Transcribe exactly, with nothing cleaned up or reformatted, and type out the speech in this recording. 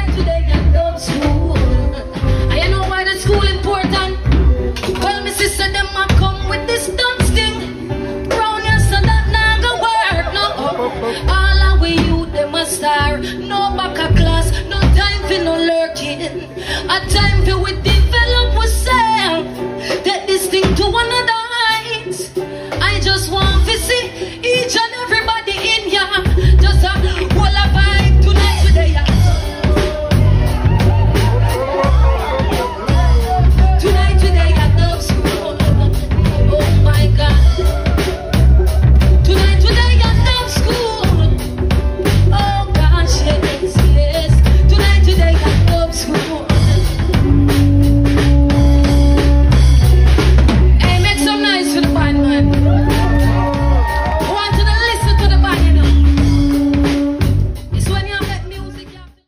today I love school. I know why the school important. Well, my sister them a come with this dance thing. Brown you so that nah go work no. All our we youth them a star. No back a class, no time for no lurking. A time